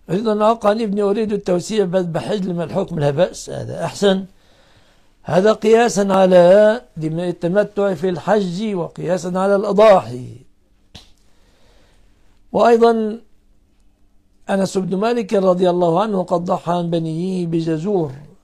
أيضا قال ابني أريد التوسيع بل بحج لما الحكم لا بأس، هذا أحسن. هذا قياسا على التمتع في الحج وقياسا على الأضاحي. وأيضا أنس بن مالك رضي الله عنه قد ضحى عن بنيه بجزور